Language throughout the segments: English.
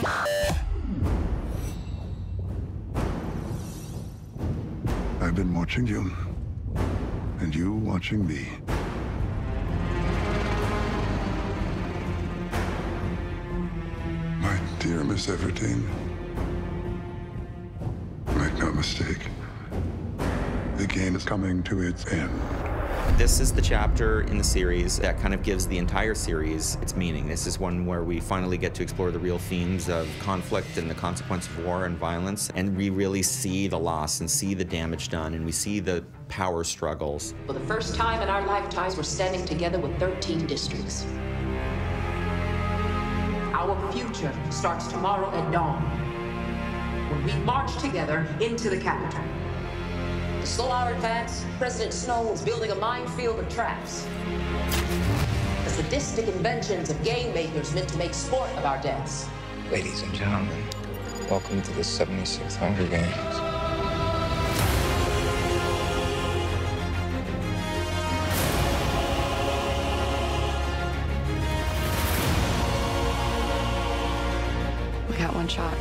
I've been watching you, and you watching me. My dear Miss Everdeen, make no mistake, the game is coming to its end. This is the chapter in the series that kind of gives the entire series its meaning. This is one where we finally get to explore the real themes of conflict and the consequence of war and violence, and we really see the loss and see the damage done, and we see the power struggles. For the first time in our lifetimes, we're standing together with 13 districts. Our future starts tomorrow at dawn, when we march together into the capital. To slow our advance, President Snow is building a minefield of traps. The sadistic inventions of game makers meant to make sport of our deaths. Ladies and gentlemen, welcome to the 76th Hunger Games. We got one shot.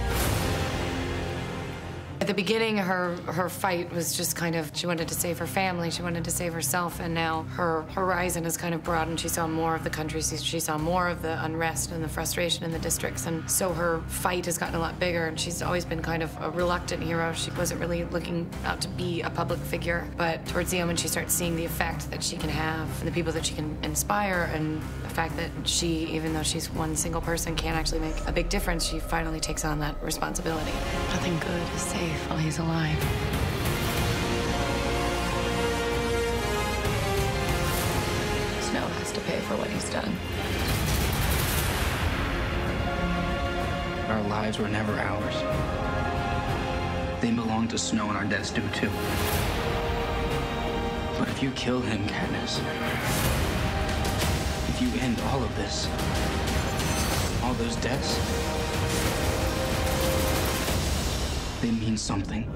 At the beginning, her fight was just kind of, she wanted to save her family, she wanted to save herself, and now her horizon has kind of broadened. She saw more of the country, she saw more of the unrest and the frustration in the districts, and so her fight has gotten a lot bigger, and she's always been kind of a reluctant hero. She wasn't really looking out to be a public figure, but towards the end when she starts seeing the effect that she can have, and the people that she can inspire, and the fact that she, even though she's one single person, can actually make a big difference, she finally takes on that responsibility. Nothing good is safe while he's alive. Snow has to pay for what he's done. Our lives were never ours. They belong to Snow, and our deaths do too. But if you kill him, Katniss, if you end all of this, all those deaths, they mean something.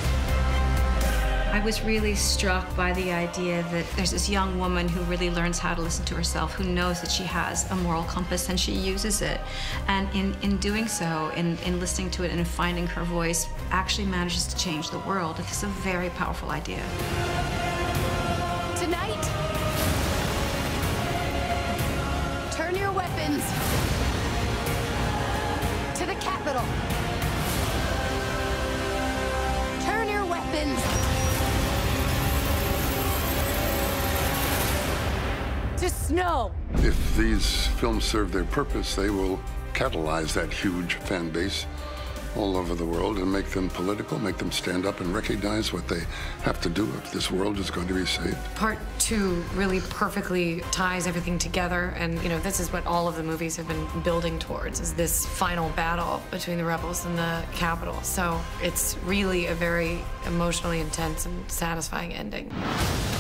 I was really struck by the idea that there's this young woman who really learns how to listen to herself, who knows that she has a moral compass and she uses it. And in doing so, in listening to it and in finding her voice, actually manages to change the world. It's a very powerful idea. Tonight, turn your weapons to the Capitol. Turn your weapons to Snow. If these films serve their purpose, they will catalyze that huge fan base all over the world and make them political, make them stand up and recognize what they have to do if this world is going to be saved. Part 2 really perfectly ties everything together, and you know, this is what all of the movies have been building towards, is this final battle between the rebels and the Capitol. So it's really a very emotionally intense and satisfying ending.